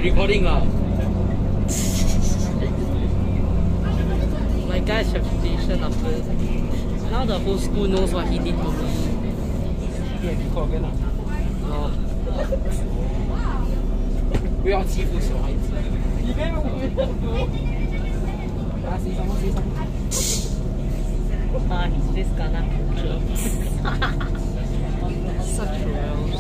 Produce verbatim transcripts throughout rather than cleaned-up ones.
recording ah. My guy's reputation after now the whole school knows what he did to me. Yeah, record again ah. No. 不要欺负小孩子。你给我啊，say something, say something. Ah, he's just gonna such reals.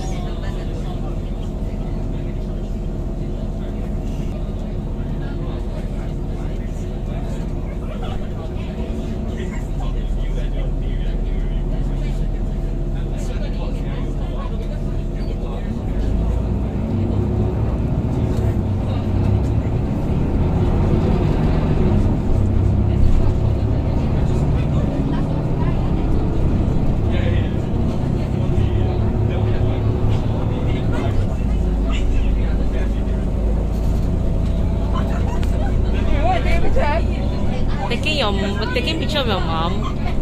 Taking your taking picture of your mom.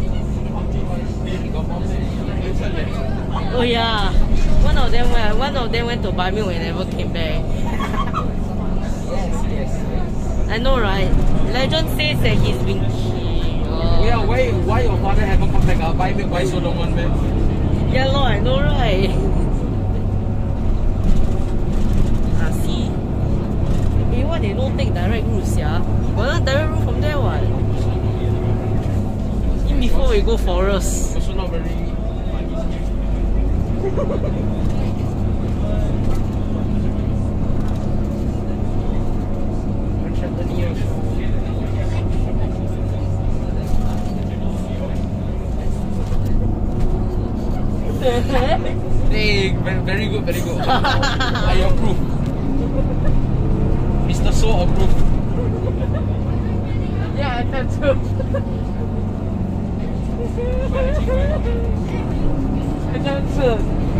Oh yeah, one of them went. One of them went to buy me when they never came back. Yes, yes. I know, right? Legend says that he's been killed. Oh yeah, why why your father haven't come back? Ah, buy me buy so long one man. Yeah, Lord, I know, right? Ah, see. Eh, why they don't take direct routes, yeah? Well, not direct route from there, what? In before we go forest. Also not very. Hey, very, very good, very good. I approve. Mister So approve. Yeah, that's true. That's true.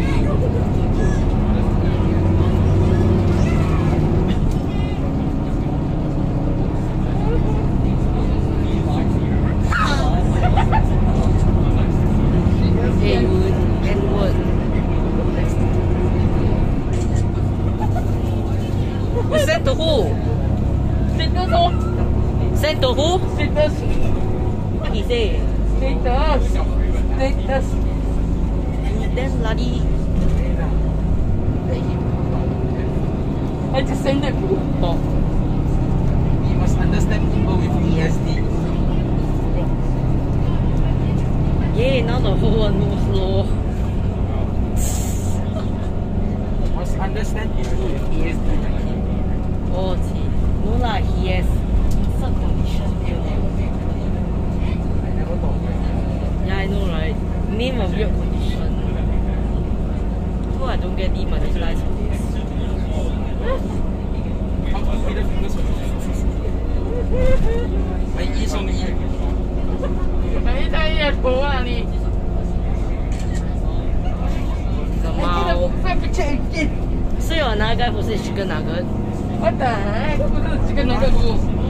Send to who? Status. Send to who? Status. What he say? Status. Status. Then bloody. I just send it. Oh. You must understand people with E S D. Yeah, now the whole one knows law. Must understand people with E S D. Oh, gee. No lah, he has some condition here. I never thought. Yeah, I know, right? Name a weird condition. So I don't get demonetized for this. How to put the fingers on my E上的 E。 你睇嘢圖啊你！ The 我记得 mouth. 再不见一件。 So your naga 不是 chicken nugget? What the heck？不是这个那个图。